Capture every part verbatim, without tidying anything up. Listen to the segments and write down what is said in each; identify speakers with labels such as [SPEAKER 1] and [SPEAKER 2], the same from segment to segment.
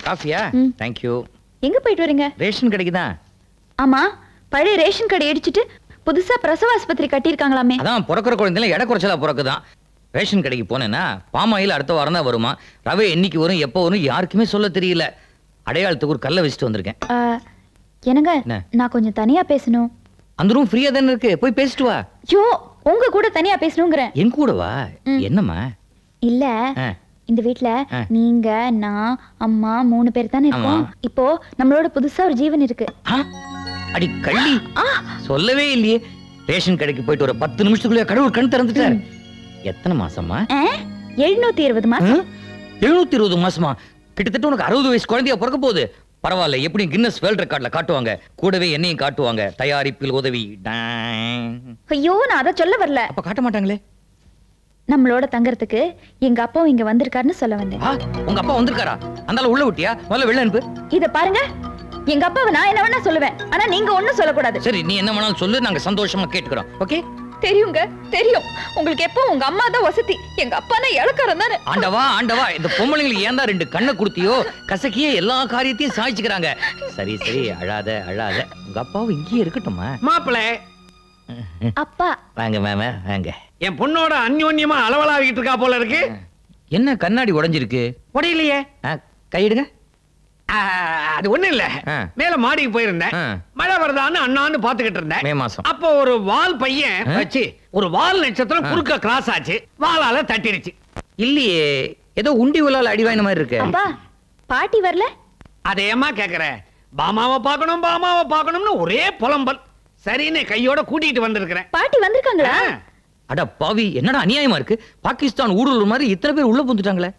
[SPEAKER 1] காஃபியா? Thank you.
[SPEAKER 2] எங்க போயிட்டு வரீங்க?
[SPEAKER 1] ரேஷன் கடைக்கு தான்.
[SPEAKER 2] ஆமா, பழைய ரேஷன் கடை இடிச்சிட்டு புதுசா பிரசவ ஆஸ்பத்திரி கட்டியிருக்காங்களாமே.
[SPEAKER 1] அதான் பிறக்கிற குழந்தைல எடை குறைச்சலா பிறக்குதான். ரேஷன் கடைக்கு போனேன்னா பாமாயில் அடுத்த வாரம் தான் வருமா. ரவை என்னைக்கு வரும் எப்போ வரும் யாருக்குமே சொல்ல தெரியல. அடையாளத்துக்கு ஒரு கல்லை வச்சுட்டு வந்திருக்கேன்.
[SPEAKER 2] என்னங்க, நான் கொஞ்சம் தனியா பேசணும்.
[SPEAKER 1] அந்த ரூம் ஃப்ரீயா தானே இருக்கு, போய் பேசிட்டு வா.
[SPEAKER 2] ஐயோ, உங்க கூட தனியா பேசணுங்கிறேன்.
[SPEAKER 1] என் கூட வா. என்னம்மா?
[SPEAKER 2] இல்ல, இந்த வீட்ல நீங்க நான் அம்மா மூணு பேர் தானே இருக்கோம். இப்போ நம்மளோட புதுசா ஒரு ஜீவன் இருக்கு.
[SPEAKER 1] அடி கள்ளி, சொல்லவே இல்லையே. ரேஷன் கடைக்கு போயிட்டு ஒரு பத்து நிமிஷத்துக்குள்ள கடவுள் கண் திறந்துட்டார். எத்தனை மாசமா?
[SPEAKER 2] எழுநூத்தி இருபது மாசம்.
[SPEAKER 1] எழுநூத்தி இருபது மாசமா? கிட்டத்தட்ட உனக்கு அறுபது வயசு குழந்தையா பிறக்க போகுது. பரவாயில்ல, எப்படி கின்னஸ் வேர்ல்ட் ரெக்கார்ட்ல காட்டுவாங்க. கூடவே என்னையும் காட்டுவாங்க, தயாரிப்பில் உதவி.
[SPEAKER 2] ஐயோ, நான் அதை சொல்ல வரல.
[SPEAKER 1] அப்ப காட்ட மாட்டாங்களே.
[SPEAKER 2] நம்மளோட தங்கறதுக்கு எங்க அப்பா இங்க வந்திருக்காருன்னு சொல்ல வந்தேன்.
[SPEAKER 1] உங்க அப்பா வந்திருக்காரா? அந்தால உள்ள விட்டியா? முதல்ல வெளில அனுப்பு.
[SPEAKER 2] இத பாருங்க, எங்க அப்பாவை நான் என்ன வேணா சொல்லுவேன், ஆனா நீங்க ஒண்ணும் சொல்லக்கூடாது.
[SPEAKER 1] சரி, நீ என்ன வேணாலும் சொல்லு, நாங்க சந்தோஷமா கேட்டுக்கிறோம். ஓகே?
[SPEAKER 2] தெரியுங்க, தெரியும். உங்களுக்கு எப்போ உங்க அம்மா தான் வசதி, எங்க அப்பானா இளக்காரன் தானே.
[SPEAKER 1] ஆண்டவா ஆண்டவா, இந்த பொம்பளைங்களுக்கு ஏன் தான் ரெண்டு கண்ணை கொடுத்தியோ? கசக்கியே எல்லா காரியத்தையும் சாய்ச்சிக்கிறாங்க. சரி சரி, அழாத அழாத. உங்க அப்பாவும் இங்கேயே இருக்கட்டுமா?
[SPEAKER 3] மாப்பிள்ளை
[SPEAKER 2] அப்பா
[SPEAKER 1] வாங்க மாமா வாங்க.
[SPEAKER 3] என் பொண்ணோட அந்யோன்யமா அளவலாவிட்டு இருக்கா போல இருக்கு.
[SPEAKER 1] என்ன கண்ணாடி உடைஞ்சிருக்கு?
[SPEAKER 3] உடையிலையே.
[SPEAKER 1] கையிடுங்க.
[SPEAKER 3] அது ஒண்ணு இல்ல, மேல மாடிக்கு போயிருந்தேன். மழை வருதான்னு அண்ணான்னு பாத்துக்கிட்டு இருந்தேன்.
[SPEAKER 1] மே மாசம்.
[SPEAKER 3] அப்போ ஒரு வால் பையன் வச்சு ஒரு வால் நட்சத்திரம் குறுக்க கிராஸ் ஆச்சு, வாளால தட்டிடுச்சு.
[SPEAKER 1] இல்லையே, ஏதோ உண்டி உலால அடி வாங்கின மாதிரி இருக்கு.
[SPEAKER 2] அப்பா, பாட்டி வரல?
[SPEAKER 3] அதேமா கேக்குற. பாமாவை பார்க்கணும் பாமாவை பார்க்கணும்னு ஒரே புலம்பல். சரின்னு கையோட கூட்டிட்டு வந்திருக்கிறேன்.
[SPEAKER 2] பாட்டி வந்திருக்காங்களா?
[SPEAKER 1] அட பாவி, என்னடா அநியாயமா இருக்கு. பாகிஸ்தான் ஊடுருவ மாதிரி இத்தனை பேர் உள்ள புந்துட்டாங்களே.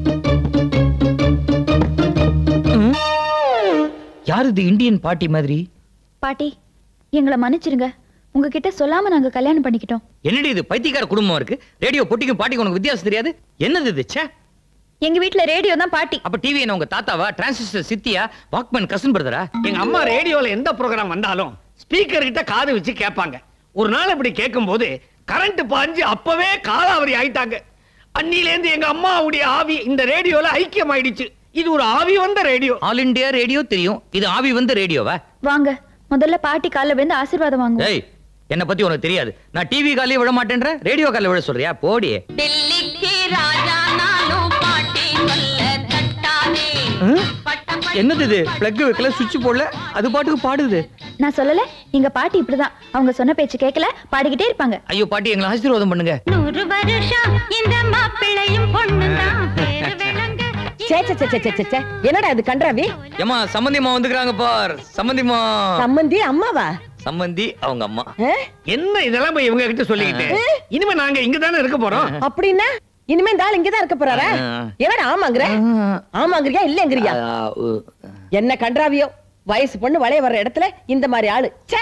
[SPEAKER 1] யாரு இது இந்தியன் பாட்டி மாதிரி?
[SPEAKER 2] பாட்டி, எங்களை மன்னிச்சிருங்க. உங்ககிட்ட சொல்லாம நாங்க கல்யாணம் பண்ணிக்கிட்டோம்.
[SPEAKER 1] என்னடி இது பைத்தியக்கார குடும்பம் இருக்கு? ரேடியோ பொட்டிக்கும் பாட்டிக்கு உனக்கு வித்தியாசம் தெரியாது? என்னது இது? ச்சே.
[SPEAKER 2] எங்க வீட்ல ரேடியோ தான் பாட்டி.
[SPEAKER 1] அப்ப டிவி என்ன உங்க தாத்தாவா? டிரான்சிஸ்டர் சித்தியா? வாக்மேன் கசின் பிரதரா?
[SPEAKER 3] எங்க அம்மா ரேடியோல எந்த ப்ரோகிராம் வந்தாலும் ஸ்பீக்கர் கிட்ட காது வச்சு கேட்பாங்க. ஒரு நாள் இப்படி கேட்கும் போது கரண்ட் பாஞ்சு அப்பவே காலாவரி ஆயிட்டாங்க. அன்னிலேந்து எங்க அம்மாவுடைய ஆவி இந்த ரேடியோல ஐக்கியம் ஆயிடுச்சு. இது ஒரு ஆவி வந்த ரேடியோ.
[SPEAKER 1] ஆல் இந்தியா ரேடியோ தெரியும், இது ஆவி வந்த ரேடியோவா?
[SPEAKER 2] வாங்க, முதல்ல பாட்டி கால்ல விழுந்து ஆசீர்வாதம் வாங்குவோம்.
[SPEAKER 1] ஏய், என்ன பத்தி உனக்கு தெரியாது. நான் டிவி காலையே விட மாட்டேன்ற, ரேடியோ காலையே விட சொல்றியா? போடி.
[SPEAKER 4] டெல்லிக்கு ராஜா நானும் பாட்டி சொல்ல தட்டாதே.
[SPEAKER 1] என்னது இது? பிளக் வைக்கல, சுவிட்ச் போடல, அது பாட்டுக்கு பாடுது.
[SPEAKER 2] நான் சொல்லல, எங்க பாட்டி இப்படிதான். அவங்க சொன்ன பேச்சு கேட்கல, பாடிக்கிட்டே இருப்பாங்க.
[SPEAKER 1] ஐயோ பாட்டி, எங்களை ஆசீர்வாதம் பண்ணுங்க.
[SPEAKER 4] நூறு வருஷம் இந்த மாப்பிள்ளையும் பொண்ணுதான் பேரு விளங்க.
[SPEAKER 5] என்னடா இது கன்றாவி?
[SPEAKER 1] ஏமா, சம்பந்திமா வந்துக்கறாங்க பார். சம்பந்திமா.
[SPEAKER 5] சம்பந்தி அம்மாவா?
[SPEAKER 1] சம்பந்தி அவங்க அம்மா.
[SPEAKER 3] என்ன இதெல்லாம் போய் இவங்க கிட்ட சொல்லிக்கிட்டு? இனிமே நாங்க இங்க தானே இருக்க போறோம்.
[SPEAKER 5] அப்படின்னா இனிமே இந்த ஆள் இங்கதான் இருக்க போறாரா? எவன் ஆமாங்கற? ஆமாங்கறியா இல்லங்கறியா? என்ன கன்றாவியோ, வயசு பொண்ணு வளைய வர்ற இடத்துல இந்த மாதிரி ஆளு. ச்சே.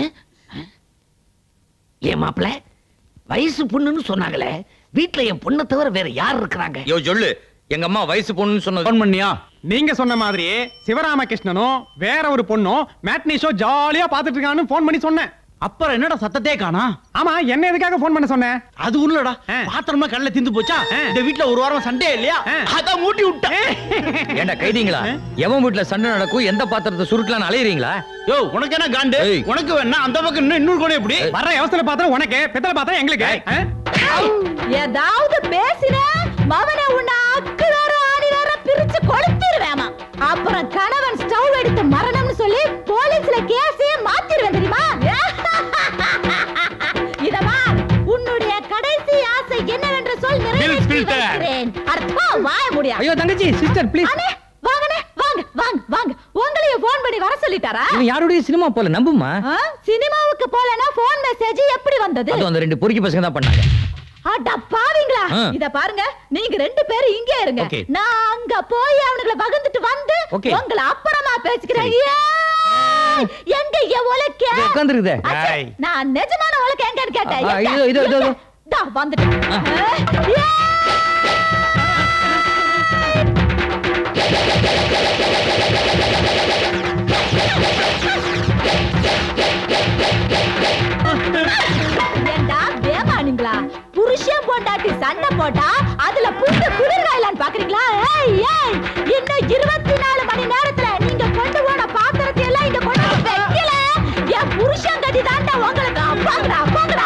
[SPEAKER 3] ஏ மாப்ள, வயசு பொண்ணுன்னு சொன்னாங்களே, வீட்ல என் பொண்ணை தவிர வேற யார் இருக்காங்க?
[SPEAKER 1] யோ சொல்லு, எங்க அம்மா வயசு பொண்ணுன்னு சொன்னது
[SPEAKER 6] ஃபோன் பண்ணியா? நீங்க சொன்ன மாதிரி சிவராமகிருஷ்ணனும் வேற ஒரு பொண்ணும் மேட்னி ஷோ ஜாலியா பாத்துட்டு இருக்கான்னு போன் பண்ணி சொன்னேன்.
[SPEAKER 7] அப்புறம் என்னடா சத்தத்தே காணா?
[SPEAKER 6] ஆமா, என்ன எதுக்காக போன் பண்ண சொன்னேன்?
[SPEAKER 7] அது உள்ளடா, பாத்திரமா கடல்ல திந்து போச்சா? இந்த வீட்ல ஒரு வாரம் சண்டே இல்லையா, அத மூட்டி விட்டேன்.
[SPEAKER 1] ஏண்டா கைதிங்களா, எவன் வீட்ல சண்டை நடக்கும் எந்த பாத்திரத்தை சுருட்டலான்னு அலையறீங்களா?
[SPEAKER 7] யோ, உனக்கு என்ன காண்டு? உனக்கு வேணா அந்த பக்கம் இன்னும் இன்னொரு கோணம் எப்படி?
[SPEAKER 6] வர்ற அவசர பாத்திரம் உனக்கு, பித்தளை பாத்திரம் எங்களுக்கு.
[SPEAKER 5] ஏதாவது பேசின மவனை உன்னை அக்குறார ஆணிரார பிரிச்சு கொளுத்திடுவேமா. அப்புறம் கணவன் ஸ்டவ் எடுத்து மரணம்னு சொல்லி போலீஸ்ல கேஸே மாத்திடுவேன் தெரியுமா? இதமா உன்னுடைய கடைசி ஆசை என்னவென்று சொல், நிறைவேற்றுகிறேன். அர்த்தமா வாய முடியா?
[SPEAKER 6] ஐயோ தங்கச்சி, சிஸ்டர் ப்ளீஸ்.
[SPEAKER 5] அண்ணே வாங்கனே, வாங்க வாங்க வாங்க. உங்களையும் போன் பண்ணி வர சொல்லிட்டாரா?
[SPEAKER 1] இவன் யாரோட சினிமா போல நம்புமா?
[SPEAKER 5] சினிமாவுக்கு போலனா போன் மெசேஜ் எப்படி வந்தது?
[SPEAKER 1] அது அந்த ரெண்டு பொறுக்கி பசங்க தான் பண்ணாங்க.
[SPEAKER 5] அட பாவிங்களா, இத பாருங்க, நீங்க ரெண்டு பேரும் இங்கே இருங்க. நான் அங்க போய் அவங்கள வகந்துட்டு வந்து உங்களை அப்புறமா பேசிக்கிறேன். எங்க ஏ உலக்க
[SPEAKER 1] உட்கார்ந்திருக்குதே?
[SPEAKER 5] நான் நிஜமான உலக்க எங்கன்னு கேட்டேன்.
[SPEAKER 1] இதோ இதோ இதோ
[SPEAKER 5] தா வந்துட்டேன். ஏண்டா வேமானிங்களா, புருஷன் பொண்டாட்டி சண்டை போட்டா அதுல புட்டு குளிர்காயலான்னு பாக்குறீங்களா? ஏய் ஏய், இன்னும் இருபத்தி நாலு மணி நேரத்துல நீங்க கொண்டு போன பாத்திரத்தை எல்லாம் இங்க கொண்டு வந்து வைக்கல என் புருஷன் கதி தாண்டா உங்களுக்கு அப்பாங்கடா அப்பாங்கடா.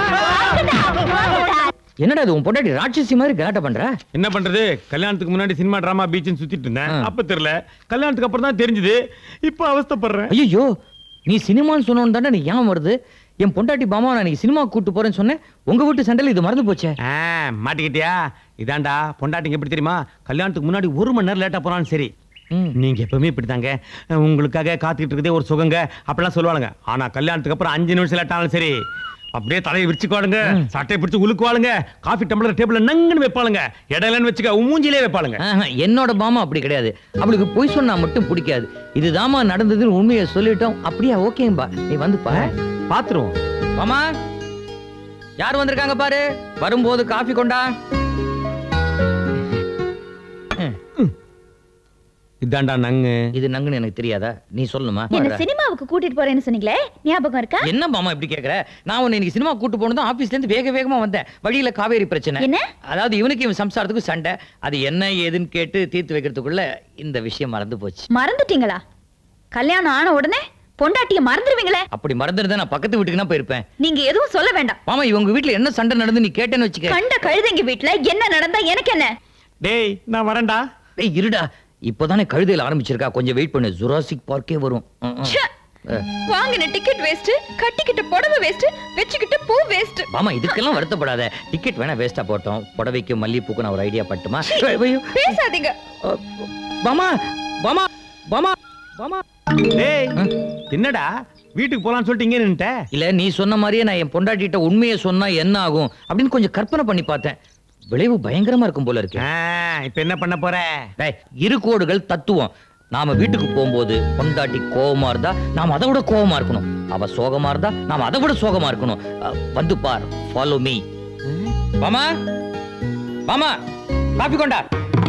[SPEAKER 1] என்னடா இது உன் பொண்டாட்டி ராட்சசி மாதிரி கலாட்ட பண்ற?
[SPEAKER 6] என்ன பண்றது, கல்யாணத்துக்கு முன்னாடி சினிமா டிராமா பீச்னு சுத்திட்டு இருந்தேன். அப்ப தெரியல, கல்யாணத்துக்கு அப்புறம் தான் தெரிஞ்சது. இப்ப அவஸ்தைப்படுறேன்.
[SPEAKER 1] ஐயோ, நீ சினிமான்னு சொன்னோன்னு தானே நீ ஏன் வருது? என் பொண்டாட்டி பாமா நான் நீ சினிமா கூட்டு போறேன்னு சொன்னேன். உங்க வீட்டு சண்டையில இது மறந்து போச்சே.
[SPEAKER 6] மாட்டிக்கிட்டியா? இதாண்டா பொண்டாட்டிங்க எப்படி தெரியுமா, கல்யாணத்துக்கு முன்னாடி ஒரு மணி நேரம் லேட்டா போனாலும் சரி, நீங்க எப்பவுமே இப்படித்தாங்க, உங்களுக்காக காத்துக்கிட்டு இருக்கதே ஒரு சுகங்க அப்படிலாம் சொல்லுவாளுங்க. ஆனா கல்யாணத்துக்கு அப்புறம் அஞ்சு நிமிஷம் லேட் ஆனாலும் சரி, அப்படியே தலையை விரிச்சுக்குவாளுங்க, சட்டையை பிடிச்சு உழுக்குவாளுங்க, காஃபி டம்ளர் டேபிள்ல நங்குன்னு வைப்பாளுங்க, இடையிலன்னு வச்சுக்க மூஞ்சிலே வைப்பாளுங்க.
[SPEAKER 1] என்னோட பாமா அப்படி கிடையாது. அவளுக்கு பொய் சொன்னா மட்டும் பிடிக்காது. இதுதாமா நடந்ததுன்னு உண்மையை சொல்லிட்டோம். அப்படியா? ஓகேம்பா, நீ வந்து பாரு,
[SPEAKER 6] பாத்துருவோம்.
[SPEAKER 1] மாமா யார் வந்திருக்காங்க பாரு, வரும்போது காஃபி கொண்டா.
[SPEAKER 6] இதாண்டா நங்கு.
[SPEAKER 1] இது நங்குன்னு எனக்கு தெரியாதா? நீ சொல்லுமா?
[SPEAKER 2] என்ன சினிமாவுக்கு கூட்டிட்டு போறேன்னு சொன்னீங்களே, ஞாபகம் இருக்கா?
[SPEAKER 1] என்ன மாமா இப்படி கேக்குற? நான் உன்னை இன்னைக்கு சினிமா கூட்டு போனதும் ஆபீஸ்ல இருந்து வேக வேகமா வந்தேன். வழியில காவேரி பிரச்சனை.
[SPEAKER 2] என்ன?
[SPEAKER 1] அதாவது இவனுக்கு இவன் சம்சாரத்துக்கு சண்டை. அது என்ன ஏதுன்னு கேட்டு தீர்த்து வைக்கிறதுக்குள்ள இந்த விஷயம் மறந்து போச்சு.
[SPEAKER 2] மறந்துட்டீங்களா? கல்யாணம் ஆன உடனே பொண்டாட்டிய மறந்துடுவீங்களே. அப்படி
[SPEAKER 1] மறந்துருந்தா நான் பக்கத்து வீட்டுக்கு தான் போயிருப்பேன்.
[SPEAKER 2] நீங்க எதுவும் சொல்ல வேண்டாம்.
[SPEAKER 1] மாமா இவங்க வீட்டுல என்ன சண்டை நடந்து நீ கேட்டேன்னு வச்சுக்க.
[SPEAKER 2] கண்ட கழுதைங்க வீட்டுல என்ன நடந்தா எனக்கு என்ன?
[SPEAKER 6] டேய் நான் வரேன்டா.
[SPEAKER 1] டேய் இருடா, இப்போதானே கழுதையில ஆரம்பிச்சிருக்கா, கொஞ்சம் வெயிட் பண்ணு, ஜுராசிக் பார்க்கே வரும்.
[SPEAKER 2] வாங்கின டிக்கெட் வேஸ்ட், கட்டிக்கிட்ட புடவை வேஸ்ட், வெச்சுக்கிட்ட பூ வேஸ்ட்.
[SPEAKER 1] மாமா இதுக்கெல்லாம் வருத்தப்படாத. டிக்கெட் வேணா வேஸ்டா போட்டோம், புடவைக்கு மல்லிப்பூக்கு நான் ஒரு ஐடியா பட்டுமா?
[SPEAKER 2] பேசாதீங்க
[SPEAKER 1] மாமா. மாமா மாமா மாமா.
[SPEAKER 6] டேய் என்னடா வீட்டுக்கு போலாம்னு சொல்லிட்டு இங்கே நின்னுட்ட?
[SPEAKER 1] இல்ல நீ சொன்ன மாதிரியே நான் என் பொண்டாட்டிட்ட உண்மையை சொன்னா என்ன ஆகும் அப்படின்னு கொஞ்சம் கற்பனை பண்ணி பார்த்தேன். விளைவு பயங்கரமா இருக்கும் போல இருக்கு.
[SPEAKER 6] இப்ப என்ன பண்ண போற?
[SPEAKER 1] இரு கோடுகள் தத்துவம். நாம வீட்டுக்கு போகும்போது பொண்டாட்டி கோவமா இருந்தா நாம அதை விட கோவமா இருக்கணும், அவ சோகமா இருந்தா நாம அதை விட சோகமா இருக்கணும். வந்து பார், ஃபாலோ மீ. மாமா மாமா காபி கொண்டா.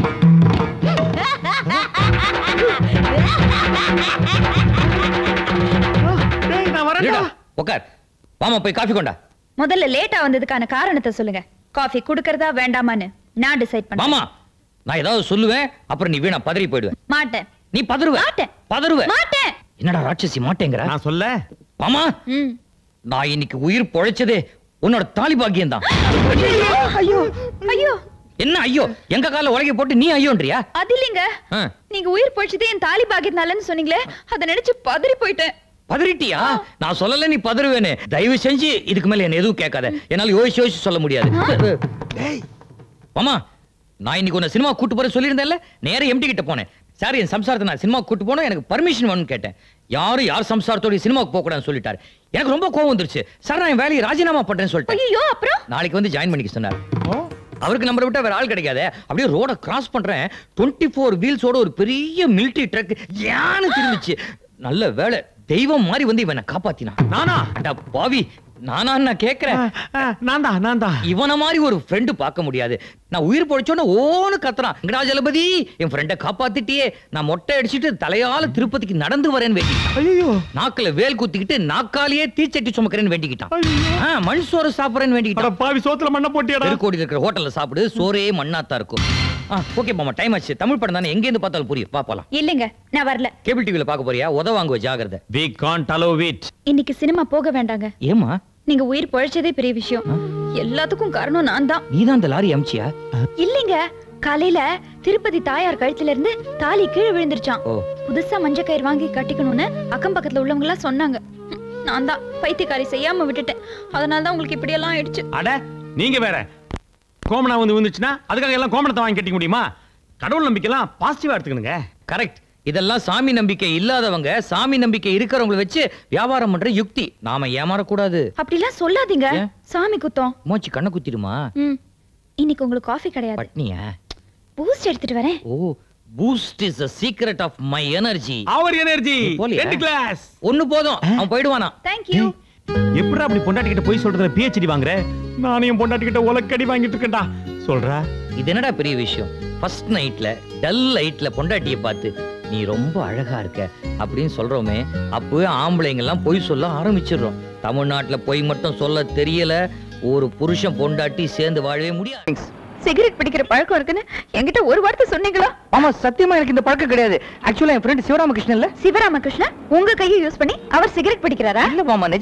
[SPEAKER 1] உட்கார். மாமா போய் காபி கொண்டா.
[SPEAKER 2] முதல்ல லேட்டா வந்ததுக்கான காரணத்தை சொல்லுங்க. காஃபி குடுக்கறதா வேண்டாமான்னு நான் டிசைட் பண்ணேன்.
[SPEAKER 1] மாமா நான் ஏதாவது சொல்லுவேன், அப்புறம் நீ வீணா பதறி போயிடுவேன்.
[SPEAKER 2] மாட்டேன்.
[SPEAKER 1] நீ பதறுவ.
[SPEAKER 2] மாட்டேன்.
[SPEAKER 1] பதறுவ.
[SPEAKER 2] மாட்டேன்.
[SPEAKER 1] என்னடா ராட்சசி மாட்டேங்கற?
[SPEAKER 6] நான் சொல்ல.
[SPEAKER 1] மாமா நான் இன்னைக்கு உயிர் பொழைச்சதே உன்னோட தாலி பாக்கியம் தான்.
[SPEAKER 2] ஐயோ ஐயோ.
[SPEAKER 1] என்ன ஐயோ? எங்க கால உலகை போட்டு நீ ஐயோன்றியா?
[SPEAKER 2] அது இல்லைங்க, நீங்க உயிர் பொழைச்சதே என் தாலி பாக்கியத்தாலன்னு சொன்னீங்களே, அதை நினைச்சு பதறி போயிட்டேன்.
[SPEAKER 1] பதறிட்டியா? நான் சொல்லல நீ பதறுவேன்னு. தயவு செஞ்சு இதுக்கு மேல என்ன எதுவும் கேட்காத. என்னால யோசிச்சு யோசிச்சு சொல்ல முடியாது. மாமா நான் இன்னைக்கு உன்னை சினிமா கூட்டு போற சொல்லியிருந்தேன்ல, நேர எம்டி கிட்ட போனேன். சார் என் சம்சாரத்தை நான் சினிமா கூட்டு போனோம், எனக்கு பர்மிஷன் வேணும்னு கேட்டேன். யாரும் யார் சம்சாரத்தோட சினிமாவுக்கு போக கூடாதுன்னு சொல்லிட்டாரு. எனக்கு ரொம்ப கோவம் வந்துருச்சு. சார் நான் என் வேலையை ராஜினாமா பண்றேன்னு சொல்லிட்டேன்.
[SPEAKER 2] ஐயோ அப்புறம்
[SPEAKER 1] நாளைக்கு வந்து ஜாயின் பண்ணிக்க சொன்னார். அவருக்கு நம்பரை விட்டா வேற ஆள் கிடைக்காது. அப்படியே ரோட கிராஸ் பண்றேன், டுவெண்ட்டி ஃபோர் வீல்ஸோட ஒரு பெரிய மிலிட்டரி ட்ரக் யானு திரும்பிச்சு. நல்ல வேலை, தெய்வம் மாதிரி வந்து இவனை காப்பாத்தினா.
[SPEAKER 6] நானா?
[SPEAKER 1] அட பாவி, நானா நான் கேக்குறேன்.
[SPEAKER 6] நான் தான் நான் தான்.
[SPEAKER 1] இவன மாதிரி ஒரு ஃப்ரெண்டு பார்க்க முடியாது. நான் உயிர் பொழைச்சோன்னு ஓன்னு கத்துறான், வெங்கடாஜலபதி என் ஃப்ரெண்டை காப்பாத்திட்டியே. நான் மொட்டை அடிச்சுட்டு தலையால திருப்பதிக்கு நடந்து வரேன்னு வேண்டிக்கிட்டான்.
[SPEAKER 6] ஐயோ.
[SPEAKER 1] நாக்குல வேல் குத்திக்கிட்டு நாக்காலேயே தீச்சட்டி சுமக்கிறேன்னு வேண்டிக்கிட்டான். மண் சோறு சாப்பிடுறேன்னு வேண்டிக்கிட்டான்.
[SPEAKER 6] பாவி சோத்துல மண்ணை போட்டியடா.
[SPEAKER 1] திருக்கோடி இருக்கிற ஹோட்டல்ல சாப்பிடு, சோரே மண்ணாத்தான் இருக்கும். ஓகே மாமா, டைம் ஆச்சு. தமிழ் படம் தானே, எங்க இருந்து பார்த்தாலும் புரியும். வா போலாம்.
[SPEAKER 2] இல்லங்க நான் வரல.
[SPEAKER 1] கேபிள் டிவில பார்க்க போறியா? உத வாங்குவ, ஜாகிரதை.
[SPEAKER 6] We can't allow it.
[SPEAKER 2] இன்னைக்கு சினிமா போக வேண்டாங்க.
[SPEAKER 1] ஏமா?
[SPEAKER 2] நீங்க உயிர் பொழைச்சதே பெரிய விஷயம். எல்லாத்துக்கும் காரணம் நான் தான்.
[SPEAKER 1] நீதான் அந்த லாரி அம்ச்சியா?
[SPEAKER 2] இல்லங்க, காலையில திருப்பதி தாயார் கழுத்துல இருந்து தாலி கீழே விழுந்துருச்சான். புதுசா மஞ்ச கயிறு வாங்கி கட்டிக்கணும்னு அக்கம் பக்கத்துல உள்ளவங்க எல்லாம் சொன்னாங்க. நான் தான் பைத்தியக்காரி செய்யாம விட்டுட்டேன். அதனால தான் உங்களுக்கு இப்படி எல்லாம் ஆயிடுச்சு.
[SPEAKER 6] அட நீங்க வேற. கோமனா வந்து வந்துச்சுன்னா அதுக்காக எல்லாம் கோமனத்தை வாங்கி கட்டிக்க முடியுமா? கடவுள் நம்பிக்கைலாம் பாசிட்டிவா எடுத்துக்கணுங்க.
[SPEAKER 1] கரெக்ட். இதெல்லாம் சாமி நம்பிக்கை இல்லாதவங்க சாமி நம்பிக்கை இருக்கிறவங்களை வச்சு வியாபாரம் பண்ற யுக்தி. நாம ஏமாறக்கூடாது.
[SPEAKER 2] அப்படிலாம் சொல்லாதீங்க, சாமி குத்தம்.
[SPEAKER 1] மோச்சி கண்ணை குத்திடுமா?
[SPEAKER 2] இன்னைக்கு உங்களுக்கு காஃபி கிடையாது.
[SPEAKER 1] பட்னியா?
[SPEAKER 2] பூஸ்ட் எடுத்துட்டு வரேன்.
[SPEAKER 1] ஓ, Boost is the secret of my energy.
[SPEAKER 6] our energy. ரெண்டு கிளாஸ்.
[SPEAKER 1] ஒன்னு போதும், அவன் போய்டுவானா.
[SPEAKER 2] Thank you.
[SPEAKER 6] எப்படா அப்படி பொண்டாட்டி கிட்ட போய் சொல்றதுல பிஹெச்டி வாங்குற? நானும் பொண்டாட்டி கிட்ட உலக்கடி வாங்கிட்டு இருக்கேன்டா. சொல்றா.
[SPEAKER 1] இது என்னடா பெரிய விஷயம்? ஃபர்ஸ்ட் நைட்ல டல் லைட்ல பொண்டாட்டியை பார்த்து நீ ரொம்ப அழகா இருக்க அப்படின்னு சொல்றோமே, அப்பவே ஆம்பளைங்க எல்லாம் பொய் சொல்ல ஆரம்பிச்சிடுறோம். தமிழ்நாட்டுல பொய் மட்டும் சொல்ல தெரியல, ஒரு புருஷன் பொண்டாட்டி சேர்ந்து வாழவே முடியாது.
[SPEAKER 2] சிகரெட் பிடிக்கிற பழக்கம் இருக்குன்னு என்கிட்ட ஒரு வார்த்தை சொன்னீங்களா?
[SPEAKER 8] ஆமா, சத்தியமா எனக்கு இந்த பழக்கம் கிடையாது. ஆக்சுவலா என் ஃப்ரெண்ட் சிவராமகிருஷ்ணன் இல்ல
[SPEAKER 2] சிவராமகிருஷ்ணன் உங்க கையை யூஸ் பண்ணி அவர் சிகரெட் பிடிக்கிறாரா?
[SPEAKER 8] இல்ல மாமா.